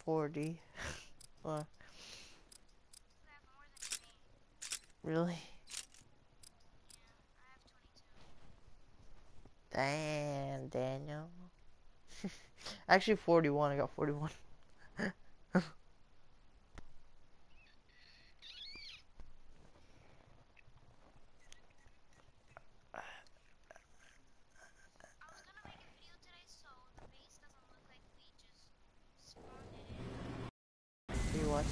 40. What? Really? Damn, Daniel. Actually 41, I got 41. You watch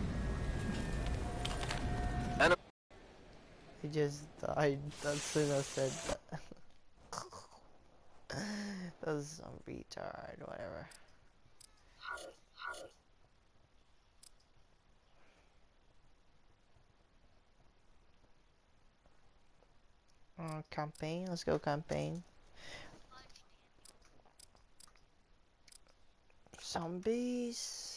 it? He just died as soon as I said that. That was some retard, whatever. Campaign, let's go campaign. Zombies.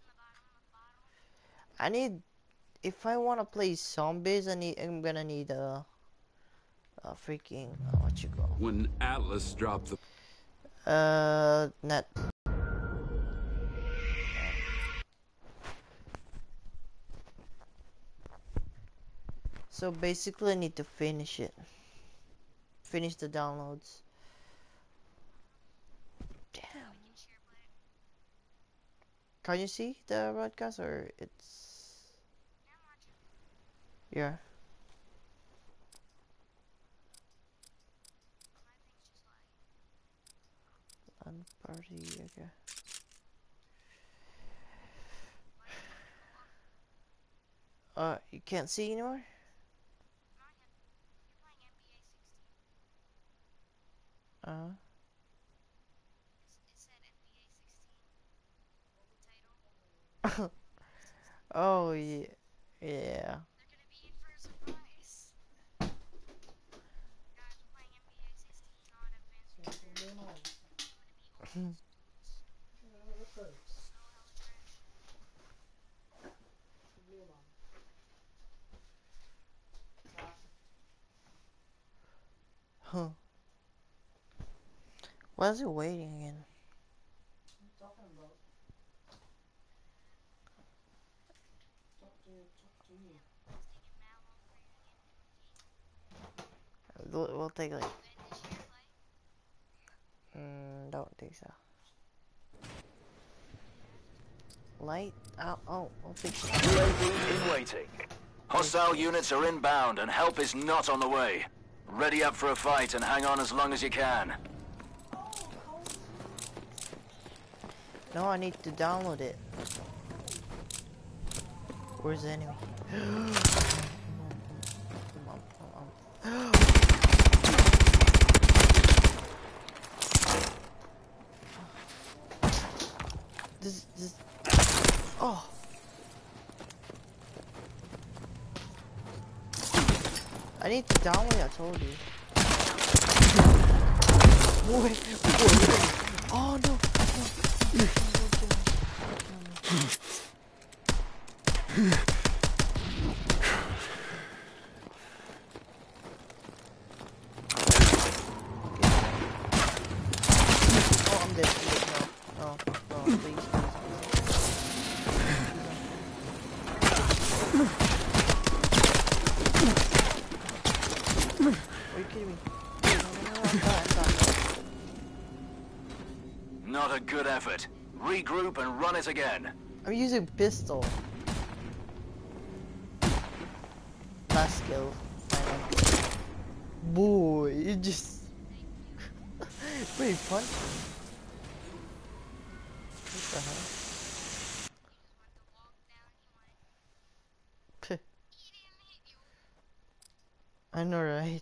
I need, if I want to play zombies, I'm gonna need a freaking, what you call? When Atlas dropped the net. So basically I need to finish it. Finish the downloads. Damn. Can you see the broadcast or it's... Yeah. Party, okay. You can't see anymore? Oh, yeah. Yeah. Huh. Why is it waiting again? We'll take like... don't think so. Light? Oh, I'll fix it. UAV in waiting. Hostile units are inbound and help is not on the way. Ready up for a fight and hang on as long as you can. No, I need to download it. Where's the enemy? This... Oh! I need to download it, I told you. Wait. Oh no! Oh, I'm dead. No, please. Are you kidding me? Not a good effort. Regroup and run it again. I'm using pistol. Last skill. Boy, it just... pretty punch. What the hell? I know, right?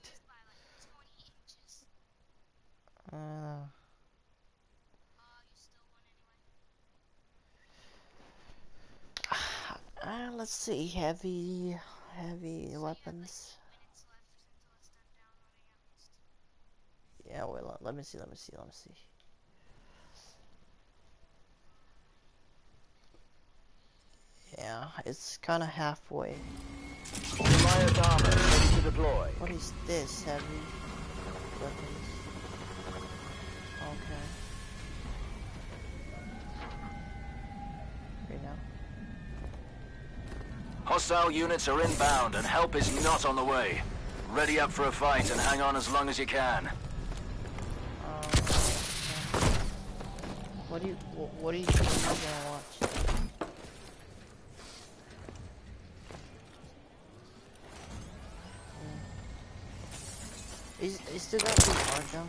Let's see, heavy weapons. Yeah, wait, let me see. Yeah, it's kind of halfway. Goliath armor ready to deploy. What is this, heavy weapons? Okay. Hostile units are inbound and help is not on the way. Ready up for a fight and hang on as long as you can. What do you gonna watch? Is still gonna be hard though?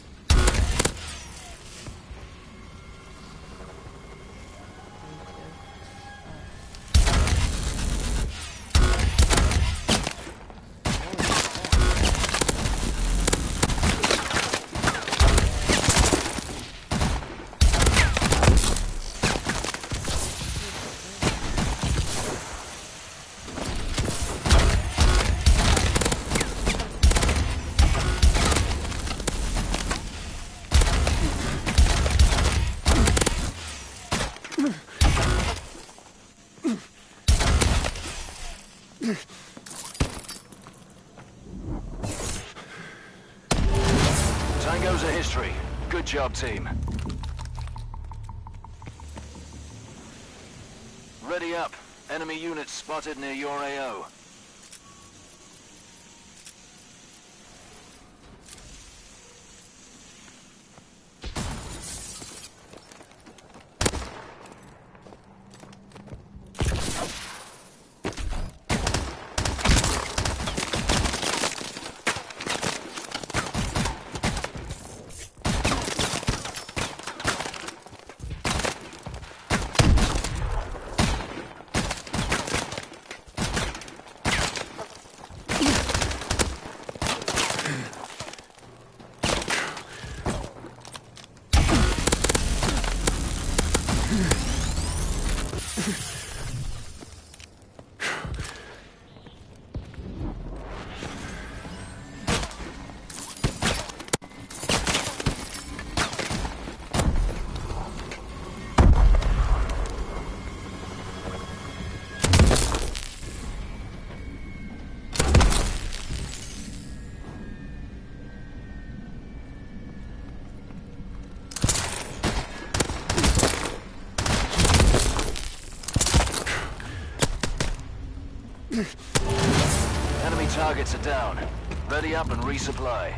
Tango's a history. Good job, team. Ready up. Enemy units spotted near your AO. Enemy targets are down. Ready up and resupply.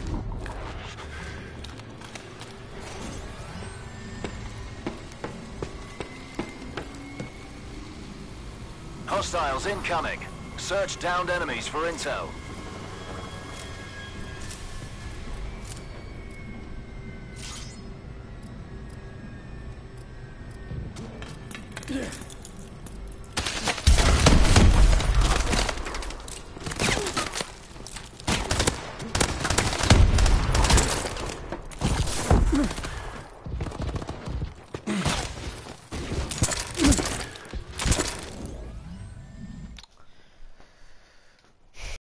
Hostiles incoming. Search downed enemies for intel.